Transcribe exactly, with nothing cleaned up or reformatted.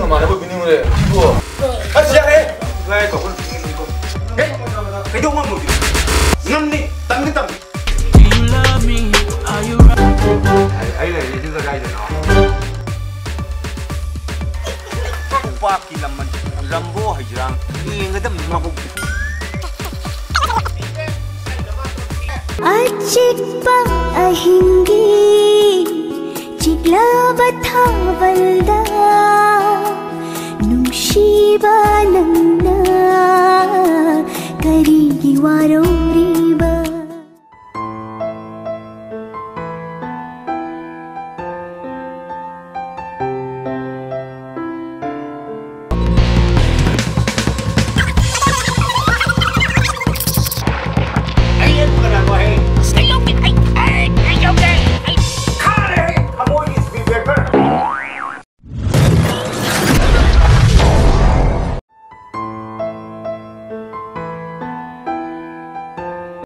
namaanaba binimule ibo as yare ngai ko kun ni ko he kai do mamu namni tamni tam you love me are you right ai lai ni sa gai de no pa ki lamman rambo hajrang ngadam maku Achikpa ahingi chigla batha balda nungshi ba